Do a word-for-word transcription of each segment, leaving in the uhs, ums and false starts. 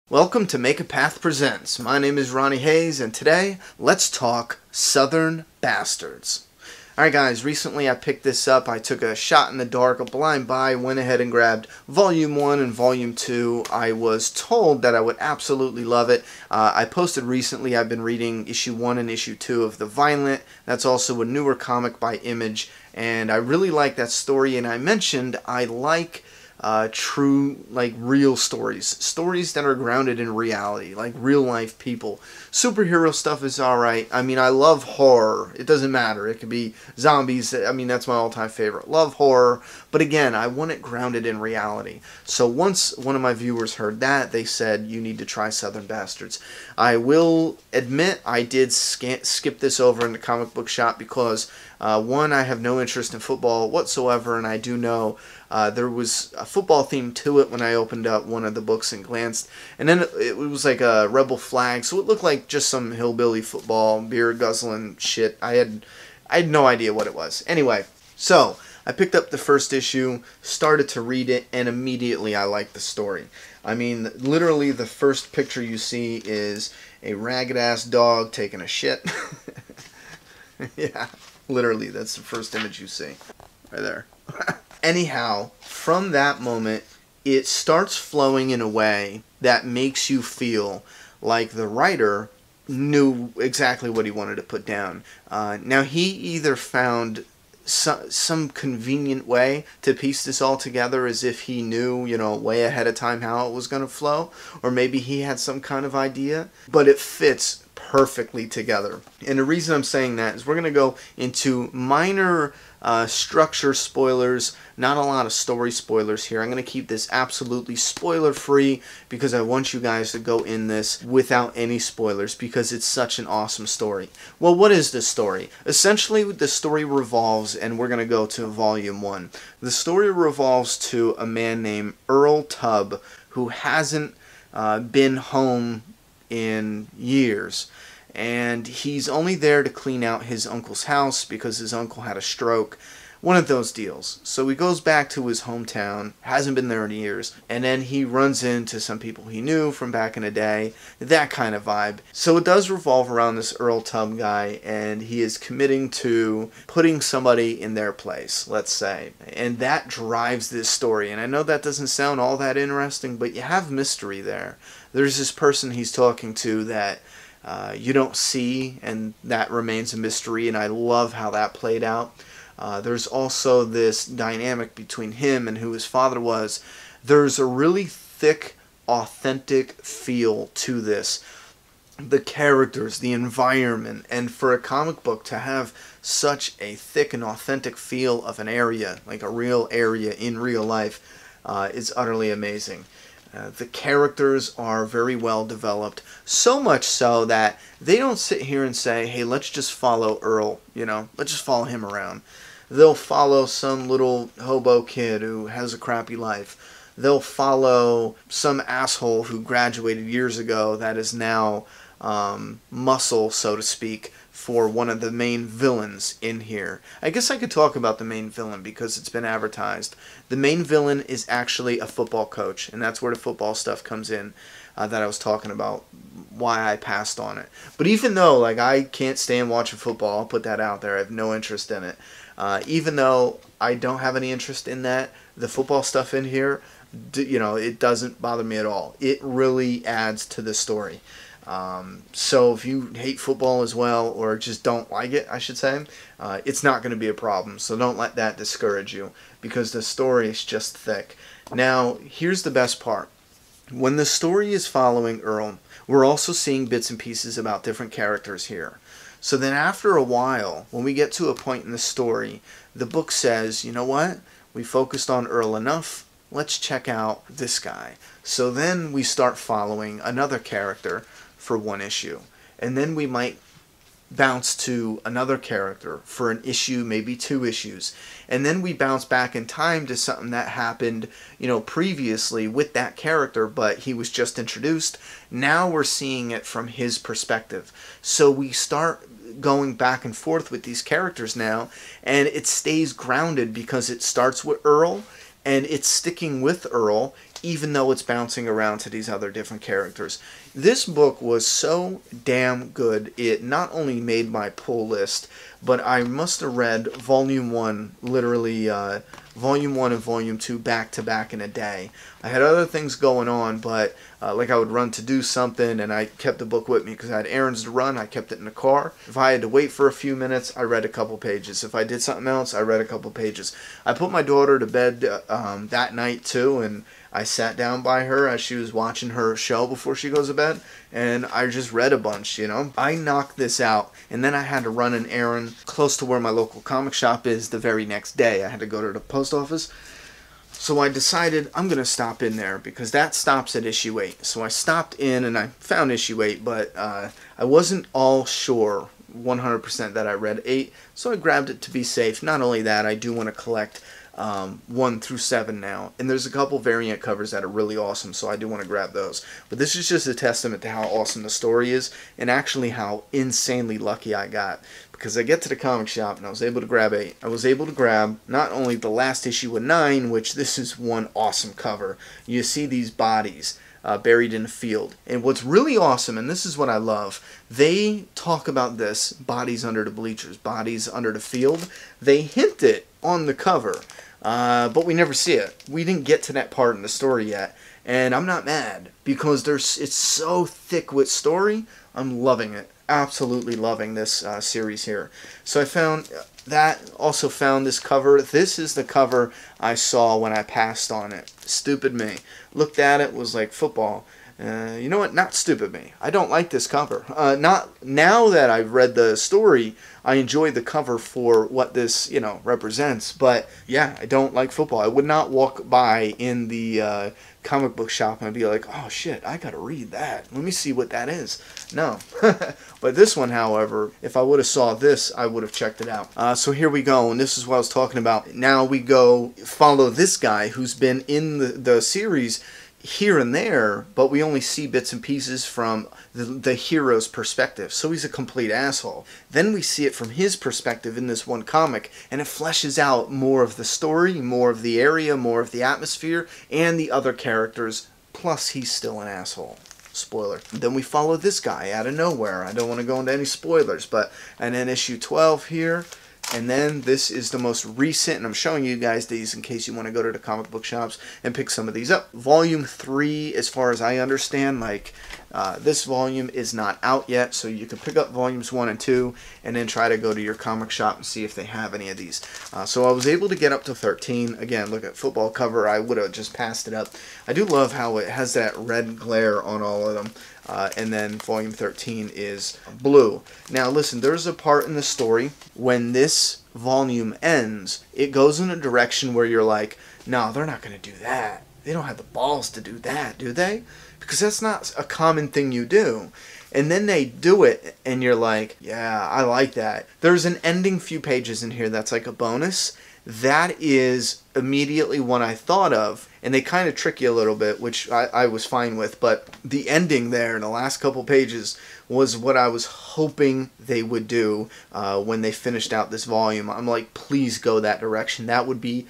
Welcome to Make a Path Presents. My name is Ronnie Hayes, and today, let's talk Southern Bastards. Alright guys, recently I picked this up. I took a shot in the dark, a blind buy, went ahead and grabbed Volume one and Volume two. I was told that I would absolutely love it. Uh, I posted recently I've been reading Issue one and Issue two of The Violent. That's also a newer comic by Image, and I really like that story, and I mentioned I like Uh, true, like, real stories. Stories that are grounded in reality, like real-life people. Superhero stuff is alright. I mean, I love horror. It doesn't matter. It could be zombies. I mean, that's my all-time favorite. Love horror. But again, I want it grounded in reality. So once one of my viewers heard that, they said, you need to try Southern Bastards. I will admit I did skip this over in the comic book shop because, uh, one, I have no interest in football whatsoever, and I do know Uh, there was a football theme to it when I opened up one of the books and glanced. And then it, it was like a rebel flag, so it looked like just some hillbilly football, beer guzzling shit. I had, I had no idea what it was. Anyway, so I picked up the first issue, started to read it, and immediately I liked the story. I mean, literally the first picture you see is a ragged-ass dog taking a shit. Yeah, literally, that's the first image you see. Right there. Anyhow, from that moment, it starts flowing in a way that makes you feel like the writer knew exactly what he wanted to put down. Uh, now, he either found some, some convenient way to piece this all together as if he knew, you know, way ahead of time how it was going to flow, or maybe he had some kind of idea, but it fits perfectly together. And the reason I'm saying that is we're going to go into minor uh, structure spoilers, not a lot of story spoilers here. I'm going to keep this absolutely spoiler free because I want you guys to go in this without any spoilers because it's such an awesome story. Well, what is this story? Essentially, the story revolves, and we're going to go to Volume one. The story revolves to a man named Earl Tubb who hasn't uh, been home in years, and he's only there to clean out his uncle's house because his uncle had a stroke. One of those deals. So he goes back to his hometown, hasn't been there in years, and then he runs into some people he knew from back in the day, that kind of vibe. So it does revolve around this Earl Tubb guy, and he is committing to putting somebody in their place, let's say. And that drives this story. And I know that doesn't sound all that interesting, but you have mystery there. There's this person he's talking to that uh, you don't see, and that remains a mystery, and I love how that played out. Uh, there's also this dynamic between him and who his father was. There's a really thick, authentic feel to this. The characters, the environment, and for a comic book to have such a thick and authentic feel of an area, like a real area in real life, uh, is utterly amazing. Uh, the characters are very well developed, so much so that they don't sit here and say, hey, let's just follow Earl, you know, let's just follow him around. They'll follow some little hobo kid who has a crappy life. They'll follow some asshole who graduated years ago that is now um, muscle, so to speak, for one of the main villains in here. I guess I could talk about the main villain because it's been advertised. The main villain is actually a football coach, and that's where the football stuff comes in uh, that I was talking about, why I passed on it. But even though, like, I can't stand watching football, I'll put that out there, I have no interest in it. Uh, even though I don't have any interest in that, the football stuff in here, you know, it doesn't bother me at all. It really adds to the story. Um, so if you hate football as well, or just don't like it, I should say, uh, it's not going to be a problem. So don't let that discourage you, because the story is just thick. Now, here's the best part. When the story is following Earl, we're also seeing bits and pieces about different characters here. So then after a while, when we get to a point in the story, the book says, you know what? We focused on Earl enough. Let's check out this guy. So then we start following another character for one issue. And then we might bounce to another character for an issue, maybe two issues. And then we bounce back in time to something that happened, you know, previously with that character, but he was just introduced. Now we're seeing it from his perspective. So we start going back and forth with these characters now, and it stays grounded because it starts with Earl, and it's sticking with Earl, even though it's bouncing around to these other different characters. This book was so damn good, it not only made my pull list, but I must have read Volume one, literally uh, Volume one and Volume two back to back in a day. I had other things going on, but uh, like I would run to do something, and I kept the book with me because I had errands to run. I kept it in the car. If I had to wait for a few minutes, I read a couple pages. If I did something else, I read a couple pages. I put my daughter to bed uh, um, that night too, and I sat down by her as she was watching her show before she goes to bed, and I just read a bunch, you know. I knocked this out, and then I had to run an errand close to where my local comic shop is the very next day. I had to go to the post office. So I decided I'm going to stop in there because that stops at issue eight. So I stopped in and I found issue eight, but uh, I wasn't all sure one hundred percent that I read eight, so I grabbed it to be safe. Not only that, I do want to collect Um, one through seven now, and there's a couple variant covers that are really awesome, so I do want to grab those. But this is just a testament to how awesome the story is, and actually how insanely lucky I got, because I get to the comic shop and I was able to grab eight. I was able to grab not only the last issue of nine, which this is one awesome cover. You see these bodies Uh, buried in a field. And what's really awesome, and this is what I love, they talk about this, bodies under the bleachers, bodies under the field. They hint it on the cover, uh, but we never see it. We didn't get to that part in the story yet, and I'm not mad, because there's it's so thick with story. I'm loving it. Absolutely loving this uh, series here. So I found that, also found this cover. This is the cover I saw when I passed on it. Stupid me. Looked at it, was like, football. Uh, you know what? Not stupid me. I don't like this cover. Uh, not now that I've read the story, I enjoy the cover for what this, you know, represents. But yeah, I don't like football. I would not walk by in the uh, comic book shop and be like, oh shit, I gotta read that. Let me see what that is. No. But this one, however, if I would have saw this, I would have checked it out. Uh, so here we go, and this is what I was talking about. Now we go follow this guy who's been in the, the series here and there, but we only see bits and pieces from the, the hero's perspective. So he's a complete asshole. Then we see it from his perspective in this one comic, and it fleshes out more of the story, more of the area, more of the atmosphere, and the other characters, plus he's still an asshole. Spoiler. Then we follow this guy out of nowhere. I don't want to go into any spoilers, but and then issue twelve here. And then this is the most recent, and I'm showing you guys these in case you want to go to the comic book shops and pick some of these up. Volume three, as far as I understand, like uh, this volume is not out yet, so you can pick up volumes one and two and then try to go to your comic shop and see if they have any of these. Uh, so I was able to get up to thirteen. Again, look at football cover. I would have just passed it up. I do love how it has that red glare on all of them. Uh, and then volume thirteen is blue. Now listen, there's a part in the story when this volume ends, it goes in a direction where you're like, no, they're not going to do that. They don't have the balls to do that, do they? Because that's not a common thing you do. And then they do it, and you're like, yeah, I like that. There's an ending few pages in here that's like a bonus. That is immediately one I thought of, and they kind of trick you a little bit, which I, I was fine with, but the ending there in the last couple pages was what I was hoping they would do uh, when they finished out this volume. I'm like, please go that direction. That would be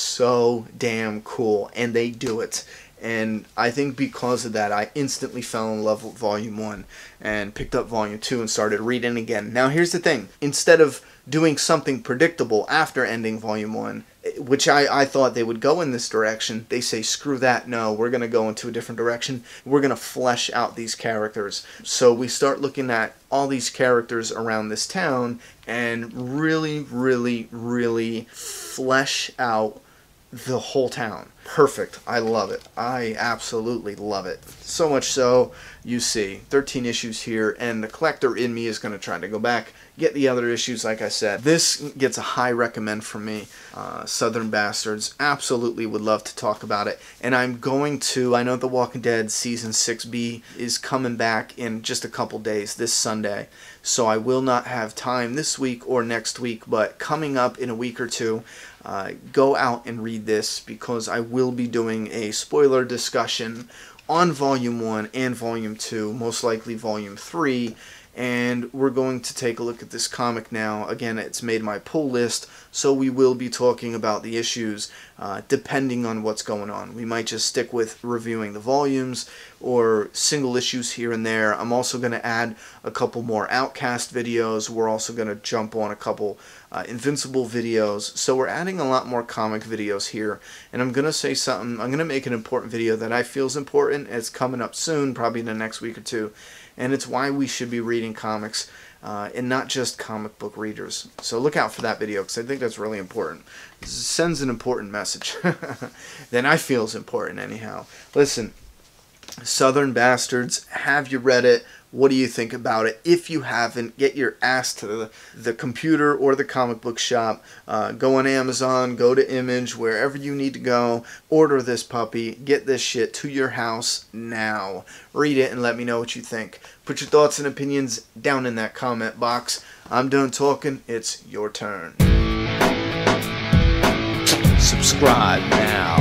so damn cool, and they do it. And I think because of that, I instantly fell in love with Volume one and picked up Volume two and started reading again. Now here's the thing. Instead of doing something predictable after ending Volume one, which I, I thought they would go in this direction, they say, screw that, no, we're going to go into a different direction. We're going to flesh out these characters. So we start looking at all these characters around this town and really, really, really flesh out the whole town. Perfect. I love it. I absolutely love it. So much so, you see, thirteen issues here, and the collector in me is going to try to go back, get the other issues, like I said. This gets a high recommend from me. Uh, Southern Bastards. Absolutely would love to talk about it. And I'm going to, I know The Walking Dead Season six B is coming back in just a couple days, this Sunday. So I will not have time this week or next week, but coming up in a week or two, uh, go out and read this, because I will be doing a spoiler discussion on Volume one and Volume two, most likely Volume three, and we're going to take a look at this comic now. Again, it's made my pull list, so we will be talking about the issues uh, depending on what's going on. We might just stick with reviewing the volumes or single issues here and there. I'm also going to add a couple more Outcast videos. We're also going to jump on a couple uh, Invincible videos. So we're adding a lot more comic videos here. And I'm going to say something. I'm going to make an important video that I feel is important. It's coming up soon, probably in the next week or two. And it's why we should be reading comics uh, and not just comic book readers. So look out for that video because I think that's really important. It sends an important message. Then I feel is important anyhow. Listen, Southern Bastards, have you read it? What do you think about it? If you haven't, get your ass to the, the computer or the comic book shop. Uh, go on Amazon, go to Image, wherever you need to go. Order this puppy. Get this shit to your house now. Read it and let me know what you think. Put your thoughts and opinions down in that comment box. I'm done talking. It's your turn. Subscribe now.